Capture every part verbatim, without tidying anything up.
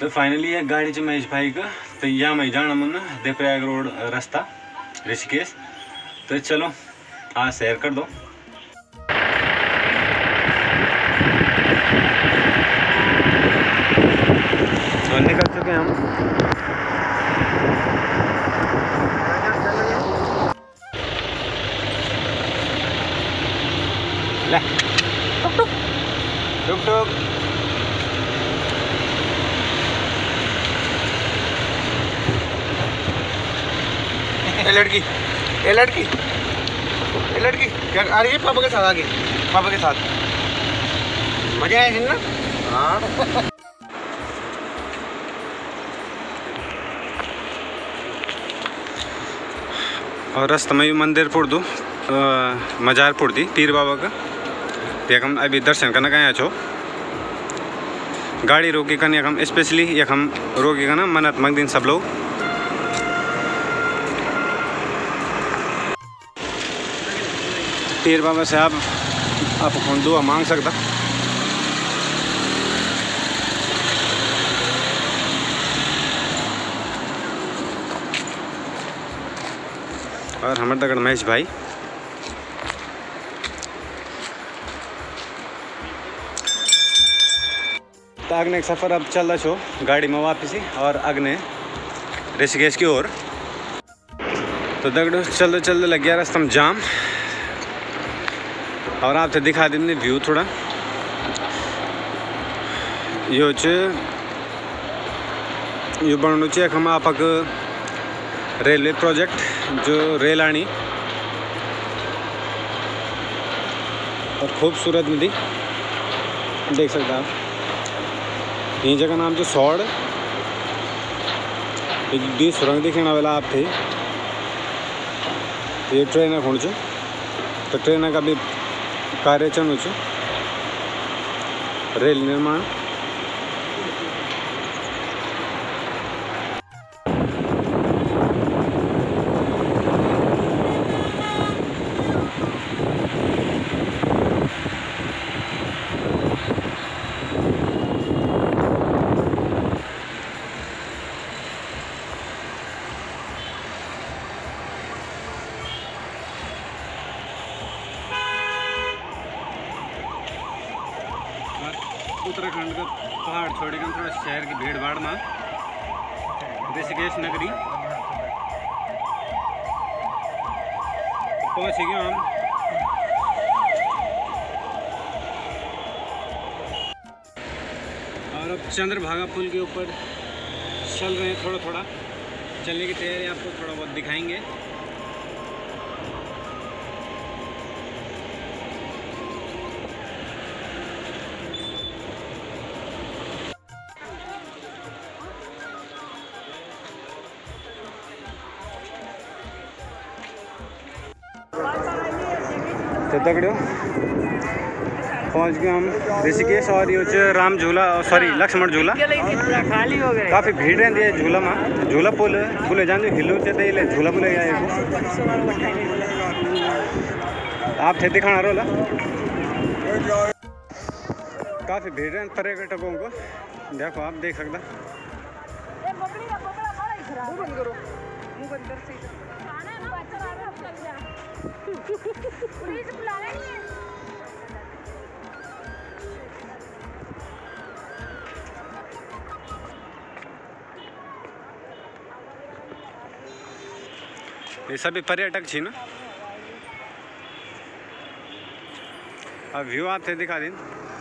तो फाइनली एक गाड़ी महेश भाई का तो यहाँ मैं जाना मुन्ना देवप्रयाग रोड रास्ता ऋषिकेश। तो चलो आज शेयर कर दो। तो निकल चुके हैं हम। ले टुक टुक टुक टुक। ए लड़की ए लड़की ए लड़की क्या आ रही है? पापा के साथ आगे, पापा के साथ मजा आया है ना? हाँ। और रास्ते में मंदिर पुर दू मजार पुर दी पीर बाबा का यक हम अभी दर्शन करना कहीं छो। गाड़ी रोकी कन यक हम स्पेशली यक हम रोकी कन मन्नत मंग दिन सब लोग। पीर बाबा से आप आप दुआ मांग सकता। और हमारे तक महेश भाई तो अगने एक सफ़र अब चल रहा छो गाड़ी में वापसी और अगने ऋषिकेश की ओर। तो दगड़ो चलते चलते लग गया रास्ता में जाम और आपसे दिखा देंगे व्यू थोड़ा। यो यो बनू चे हम आपक रेलवे प्रोजेक्ट जो रेल आनी और खूबसूरत नदी देख सकते आप। ये जगह नाम जो सौड़ डी सुरंग दिखने वाला आप थे। ये ट्रेन खोल तो ट्रेन का भी कार्य चलू रेल निर्माण। उत्तराखंड का पहाड़ छोड़कर थोड़ा शहर की भीड़ भाड़ में ऋषिकेश नगरी पहुँच गए हम। और अब चंद्रभागा पुल के ऊपर चल रहे हैं। थोड़ा थोड़ा चलने की तैयारी आपको थोड़ा बहुत दिखाएंगे। तो दगड़ो पहुंच गए हम ऋषिकेश और ये राम झूला सॉरी लक्ष्मण झूला खाली हो गए। काफ़ी भीड़ रहती है झूला में। झूला पुल पुल जान जो हिलू चाहते ले झूला पुल आए आप थे दिखाना रोला। काफ़ी भीड़ है पर्यटकों को देखो आप देख सकते। ये सभी पर्यटक छी ना। अब व्यू आपसे दिखा दें।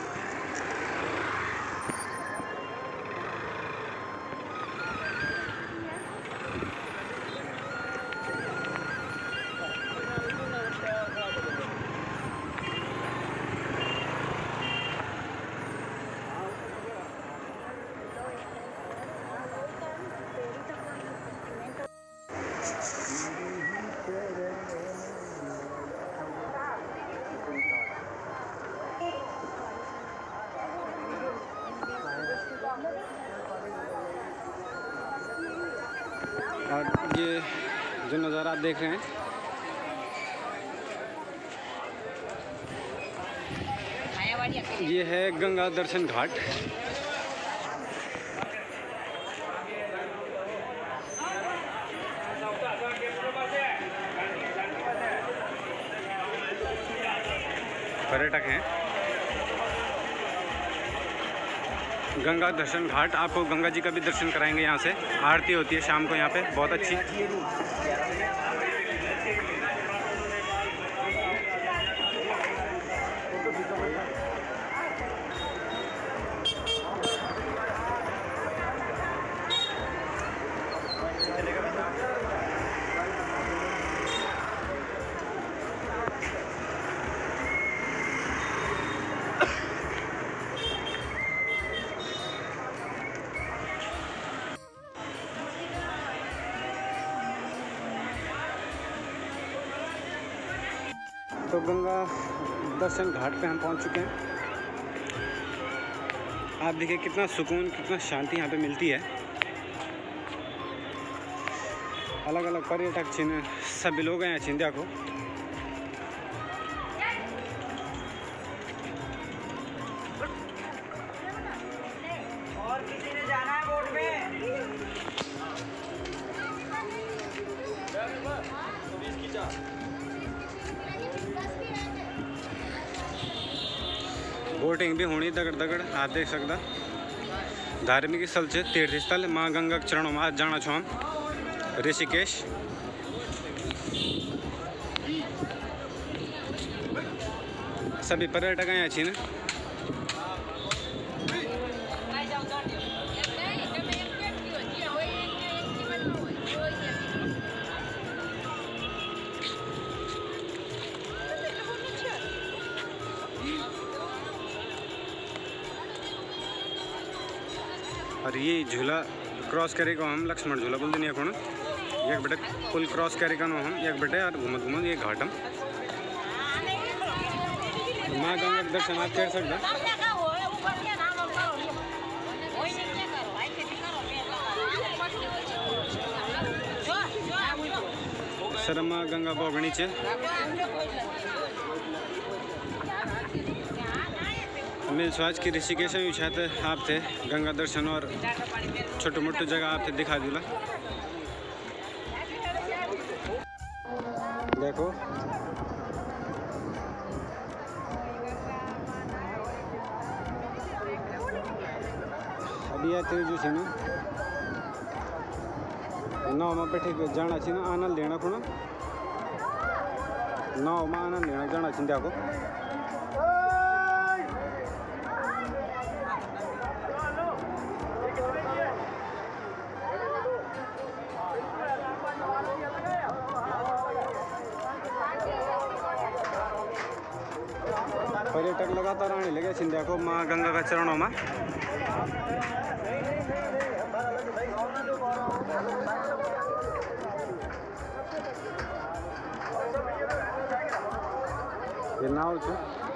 और ये जो नज़ारा आप देख रहे हैं ये है गंगा दर्शन घाट। पर्यटक हैं। गंगा दर्शन घाट, आपको गंगा जी का भी दर्शन कराएंगे। यहाँ से आरती होती है शाम को यहाँ पे, बहुत अच्छी। तो गंगा दर्शन घाट पे हम पहुंच चुके हैं। आप देखिए कितना सुकून, कितना शांति यहाँ पे मिलती है। अलग अलग पर्यटक छिन सभी लोग हैं छिंदिया को। और किसी ने जाना है बोट में? बोटिंग भी होनी दगड़ दगड़, आप देख सकता। धार्मिक स्थल से तीर्थ स्थल माँ गंगा के चरणों में आज जाना छो हम ऋषिकेश। सभी पर्यटक हैं अच्छी न। और ये झूला क्रॉस करेगा हम लक्ष्मण झूला बोल देनी कौन एक बेटे पुल क्रॉस करेगा नो हम एक बेटे और घूमत घूमत ये घाटम माँ गंगा के दर्शन आप कर सकते। सर माँ गंगा बहुत नीचे मिल स्वाज की ऋषिकेश में छाते आप थे गंगा दर्शन और छोटे मोटे जगह आप थे दिखा दूला। देखो अभी आते जो ना नाव में बैठे जाना चाहिए ना, आनंद लेना पड़ा नाव में आनंद लेना जाना चाहिए। देखो पर्यटक लगातार आने लगे सिंधिया को माँ गंगा का चरणों में। ये नाव छे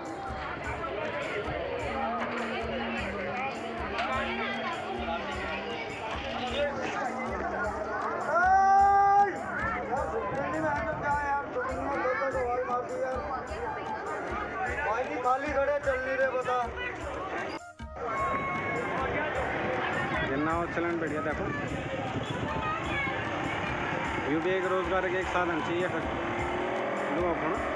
खाली खड़े चल नहीं रहे बता। ये नाव चलन बढ़िया। देखो यू भी एक रोजगार के एक साधन चाहिए लोगों को।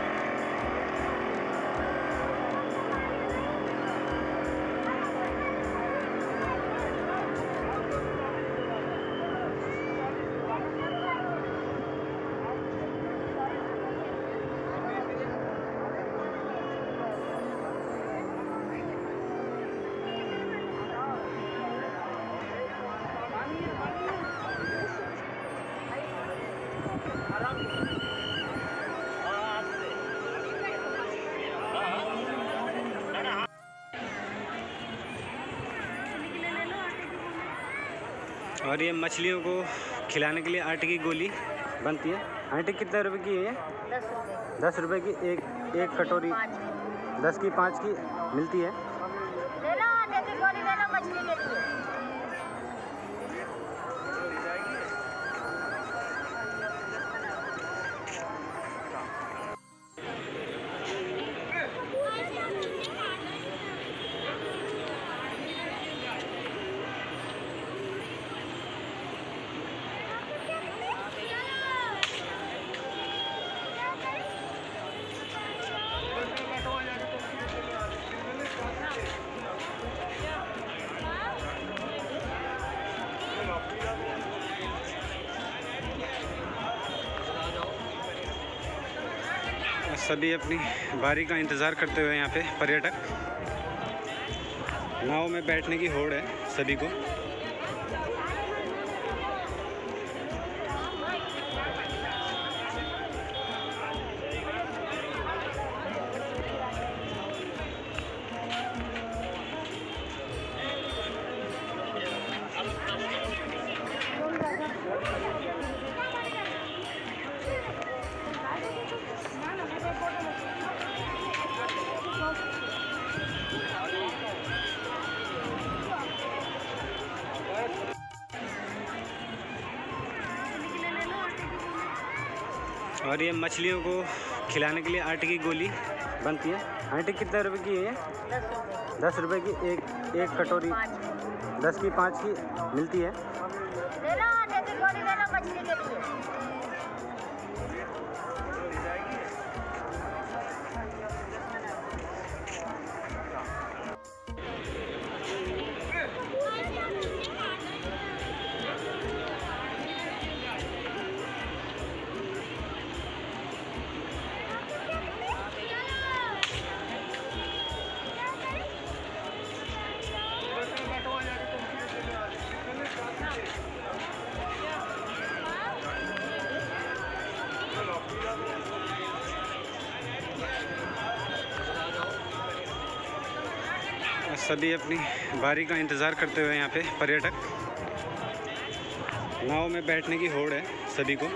और ये मछलियों को खिलाने के लिए आटे की गोली बनती है। आटे कितने रुपए की है? दस रुपये। दस रुपए की एक एक कटोरी दस की पाँच की मिलती है। ले लो आटे की गोली ले लो मछली के लिए। सभी अपनी बारी का इंतज़ार करते हुए यहाँ पे पर्यटक, नाव में बैठने की होड़ है सभी को। और ये मछलियों को खिलाने के लिए आटे की गोली बनती है। आटे कितने रुपए की है ये? दस रुपए की एक एक कटोरी, दस की पाँच की मिलती है। ले लो आटे की गोली, ले लो मछली के लिए। सभी अपनी बारी का इंतज़ार करते हुए यहाँ पे पर्यटक, नाव में बैठने की होड़ है सभी को।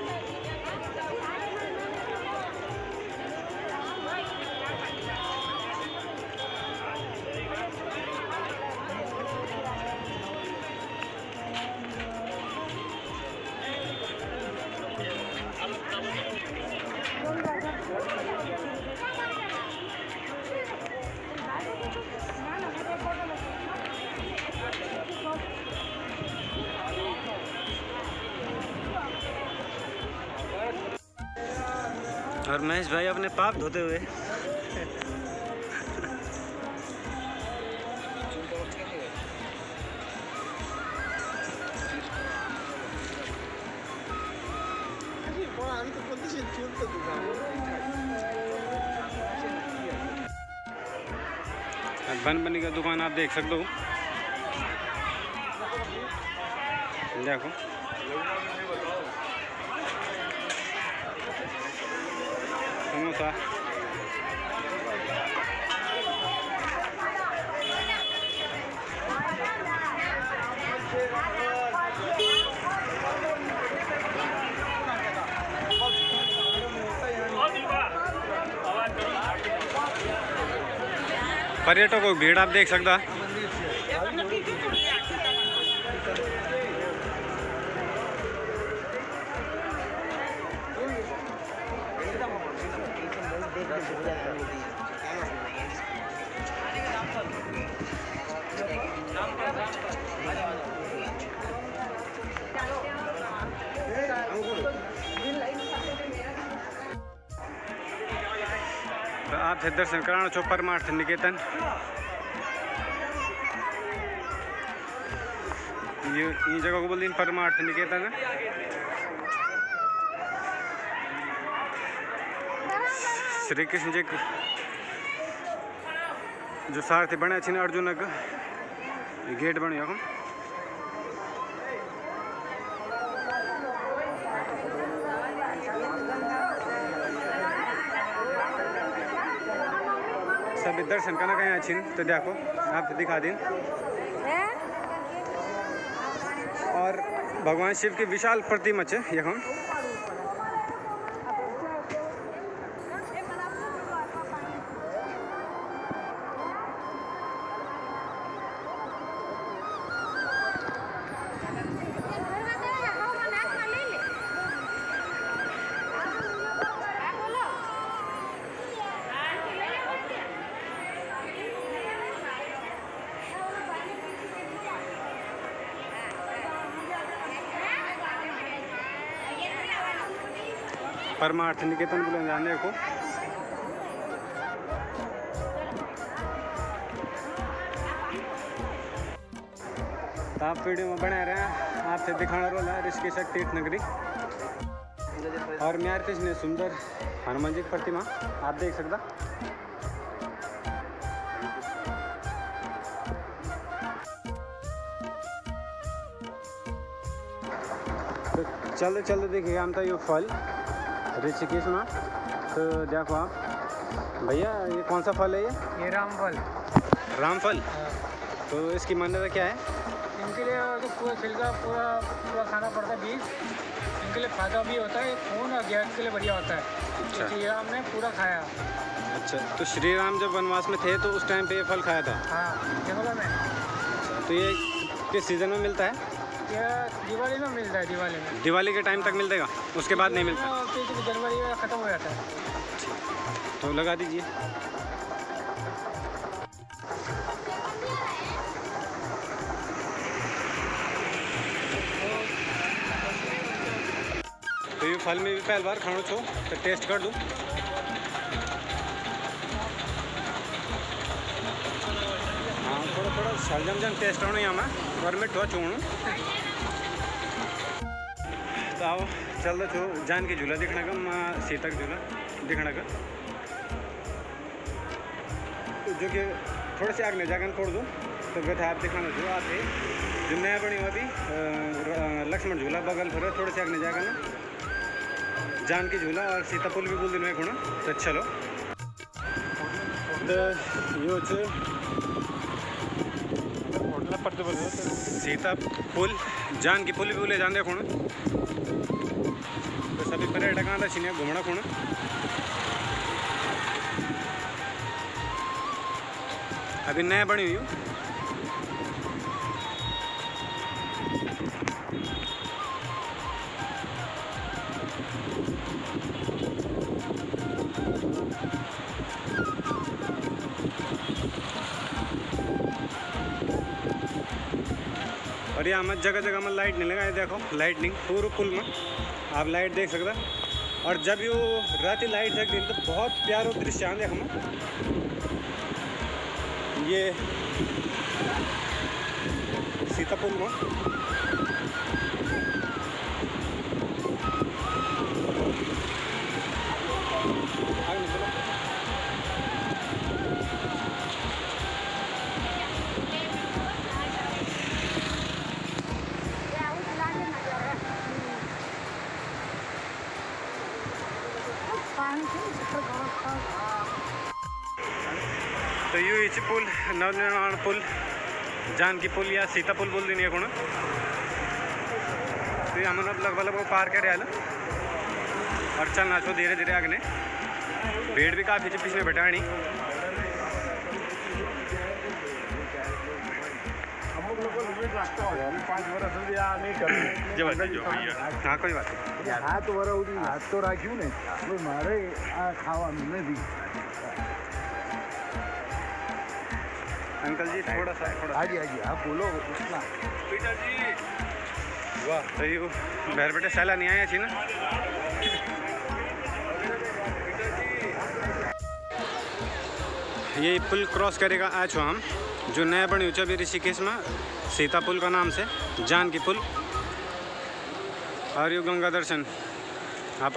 और महेश भाई अपने पाप धोते हुए बन बनी का दुकान आप देख सकते हो। देखो समोसा, पर्यटकों की भीड़ आप देख सकते हो। तो आप थे दर्शन कराना छो परमार्थ निकेतन। ये ये जगह को बोलते हैं परमार्थ निकेतन है। श्री कृष्ण जी जो सारथी बने अच्छे अर्जुन का गेट बन यहाँ सभी दर्शन करना कहीं अच्छी तो देखो आप दिखा दें। और भगवान शिव की विशाल प्रतिमा है यहाँ। परमार्थ निकेतन बोले जाने को। तो आप वीडियो में बने रहे हैं, आपसे दिखाना रोल है ऋषिकेश तीर्थ नगरी। और म्यार कृष्ण सुंदर हनुमान जी की प्रतिमा आप देख सकता। तो चलते चलते देखिए हम तो ये फल ऋषिकेश में। तो देखो आप भैया ये कौन सा फल है? ये ये रामफल। रामफल। तो इसकी मान्यता क्या है? इनके लिए तो पूरा छिलका पूरा पूरा खाना पड़ता है, बीज इनके लिए फायदा भी होता है, खून और गैस के लिए बढ़िया होता है। अच्छा। श्री राम ने पूरा खाया। अच्छा, तो श्री राम जब वनवास में थे तो उस टाइम पे ये फल खाया था? हाँ, जंगलों में। तो ये किस सीज़न में मिलता है? ये दिवाली में मिलता है। दिवाली में दिवाली के टाइम तक मिलेगा, उसके बाद नहीं मिलता? जनवरी में ख़त्म हो जाता है। तो लगा दीजिए। तो ये फल में भी पहली बार खाना छो तो टेस्ट कर दूँ। हाँ, थोड़ा थोड़ा सलजम जन टेस्ट होना यहाँ में और मिठो चूणू। तो आओ चल दो छो जान की झूला दिखने का, माँ सीता का झूला दिखने का, जो कि थोड़े से आगे जाकर छोड़ दूँ। तो गए आप दिखाना जो आते जो नया बनी हुआ अभी लक्ष्मण झूला बगल फिर थोड़े से आगे जाकर ना जान की झूला और सीता पुल भी बोल दिन में खुना। तो चलो तो यो पड़ते पड़ते सीता पुल जान की पुल भी बोले जान देखो। तो सभी पर्यटक आना छिने घूमना खुना। अभी नया बनी हुई हूँ। और यहाँ में जगह जगह में लाइट नहीं लगाए, देखो लाइटनिंग पूरे पुल में आप लाइट देख सकते। और जब यो रात लाइट जगती तो बहुत प्यारो दृश्य आ देखो में। ये सीता पुल में आगे चलो। तो यू इच पुल नवनिर्माण पुल जानकी पुल या सीता पुल बोल दी को। तो ये हमने लगभग लगभग पार कर आया और चलना छो धीरे धीरे आगे। भीड़ भी काफ़ी पिछले बैठानी। हाँ कोई बात नहीं। हाथ वरौदी हाथ तो राख्યું ને મારે આ ખાવાનું નથી। अंकल जी थोड़ा सा थोड़ा हाजी हाजी आप बोलो कितना पिताजी। वाह, तो ये बैर बेटे सैला नहीं आया थी ना। ये पुल क्रॉस करेगा आज हम जो नया बनी हुई अभी ऋषिकेश में सीता पुल का नाम से जानकी पुल। और ये गंगा दर्शन आप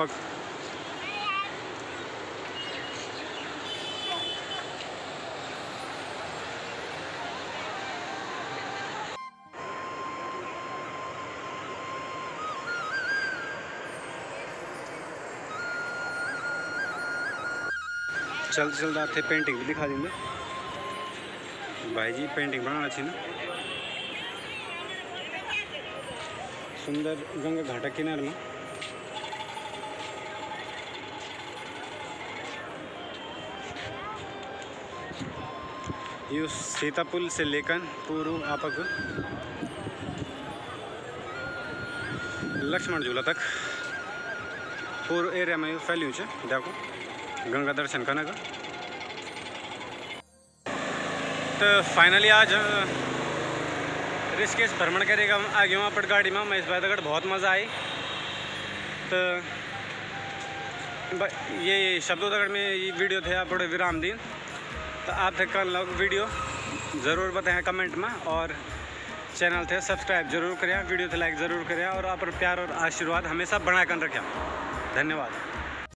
चलते चलते आते पेंटिंग भी दिखा देंगे। भाई जी पेंटिंग बनाना चाहिए ना। सुंदर गंगा घाटा किनारे में ये सीता पुल से लेकर पूर्व आपक लक्ष्मण झूला तक पूर्व एरिया में फैली है। देखो गंगा दर्शन करने का। तो फाइनली आज ऋषिकेश भ्रमण करेगा आगे वहाँ पर गाड़ी में मैं इस बात अगर बहुत मज़ा आई। तो ये शब्दोदगढ़ में ये वीडियो थे आप बड़े विराम दिन। तो आप थे कल लोग वीडियो ज़रूर बताएं कमेंट में और चैनल थे सब्सक्राइब जरूर करें, वीडियो थे लाइक ज़रूर करें और आप प्यार और आशीर्वाद हमेशा बना कर रखें। धन्यवाद।